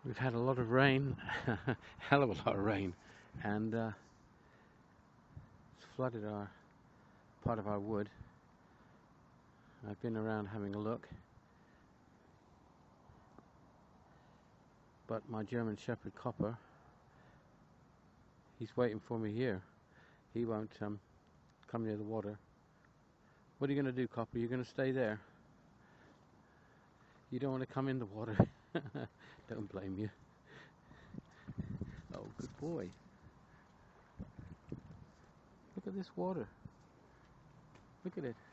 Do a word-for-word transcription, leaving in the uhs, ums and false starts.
We've had a lot of rain, hell of a lot of rain, and uh, it's flooded our part of our wood. I've been around having a look, but my German Shepherd Copper, he's waiting for me here. He won't um, come near the water. What are you going to do, Copper? You're going to stay there? You don't want to come in the water. Don't blame you. Oh, good boy. Look at this water. Look at it.